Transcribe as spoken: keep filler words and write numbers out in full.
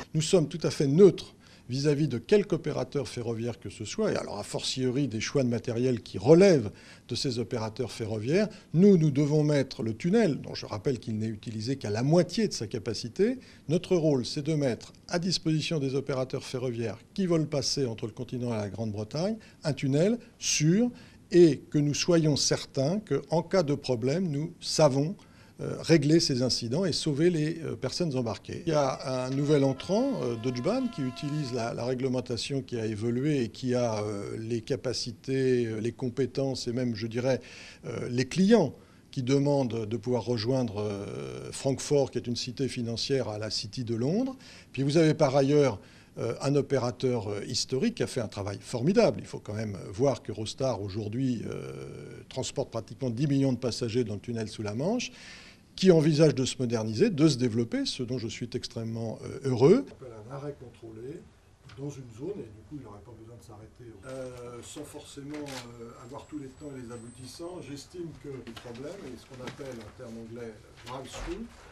Nous sommes tout à fait neutres vis-à-vis de quelque opérateur ferroviaire que ce soit, et alors a fortiori des choix de matériel qui relèvent de ces opérateurs ferroviaires. Nous, nous devons mettre le tunnel, dont je rappelle qu'il n'est utilisé qu'à la moitié de sa capacité. Notre rôle, c'est de mettre à disposition des opérateurs ferroviaires qui veulent passer entre le continent et la Grande-Bretagne un tunnel sûr, et que nous soyons certains qu'en cas de problème, nous savons régler ces incidents et sauver les personnes embarquées. Il y a un nouvel entrant, Deutsche Bahn, qui utilise la, la réglementation qui a évolué et qui a euh, les capacités, les compétences et même, je dirais, euh, les clients qui demandent de pouvoir rejoindre euh, Francfort, qui est une cité financière, à la City de Londres. Puis vous avez par ailleurs euh, un opérateur euh, historique qui a fait un travail formidable. Il faut quand même voir qu'Eurostar, aujourd'hui, euh, transporte pratiquement dix millions de passagers dans le tunnel sous la Manche, qui envisage de se moderniser, de se développer, ce dont je suis extrêmement euh, heureux. On appelle un arrêt contrôlé dans une zone, et du coup il n'aurait pas besoin de s'arrêter euh, sans forcément euh, avoir tous les temps et les aboutissants. J'estime que le problème est ce qu'on appelle en termes anglais drive-through,